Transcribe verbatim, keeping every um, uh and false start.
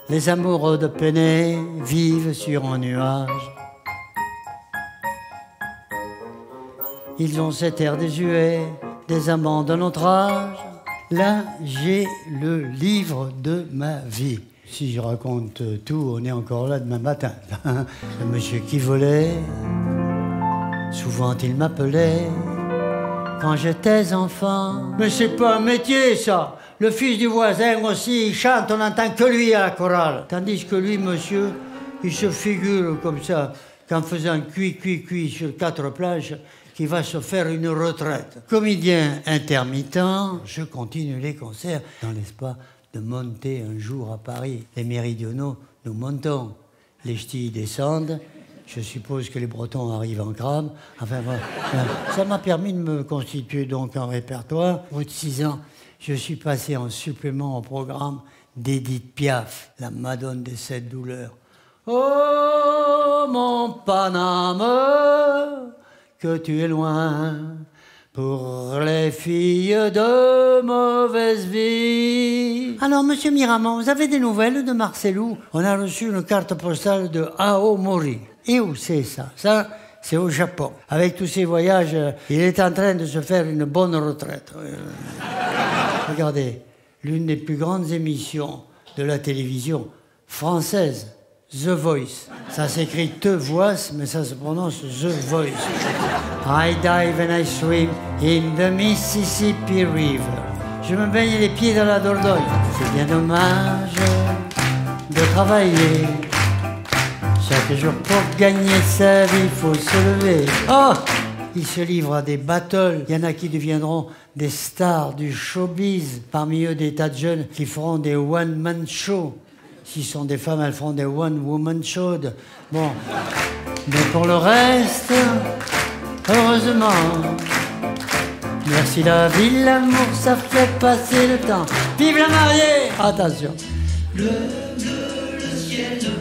Les amoureux de Peney vivent sur un nuage. Ils ont cet air désuet des amants de notre âge. Là, j'ai le livre de ma vie. Si je raconte tout, on est encore là demain matin. Le monsieur qui volait, souvent il m'appelait quand j'étais enfant. Mais c'est pas un métier, ça. Le fils du voisin aussi, il chante, on n'entend que lui à la chorale. Tandis que lui, monsieur, il se figure comme ça, qu'en faisant cuit, cuit, cuit sur quatre planches, qu'il va se faire une retraite. Comédien intermittent, je continue les concerts dans l'espoir de monter un jour à Paris. Les méridionaux, nous montons. Les ch'tis descendent. Je suppose que les Bretons arrivent en crabe. Enfin, voilà. Ça m'a permis de me constituer donc un répertoire. Au bout de six ans, je suis passé en supplément au programme d'Édith Piaf, la Madone des sept douleurs. Oh, mon Paname, que tu es loin pour les filles de mauvaise vie. Alors, monsieur Miramont, vous avez des nouvelles de Marcelou? On a reçu une carte postale de Aomori. Et où c'est ça? Ça, c'est au Japon. Avec tous ces voyages, il est en train de se faire une bonne retraite. Regardez, l'une des plus grandes émissions de la télévision française, The Voice. Ça s'écrit Te Voice, mais ça se prononce The Voice. I dive and I swim in the Mississippi River. Je me baigne les pieds dans la Dordogne. C'est bien dommage de travailler. Chaque jour pour gagner sa vie, il faut se lever. Oh! Il se livre à des battles. Il y en a qui deviendront des stars du showbiz. Parmi eux, des tas de jeunes qui feront des one-man shows. Si ce sont des femmes, elles feront des one-woman shows. Bon. Mais pour le reste, heureusement, merci la vie, l'amour, ça fait passer le temps. Vive la mariée! Attention. Bleu, bleu, le ciel.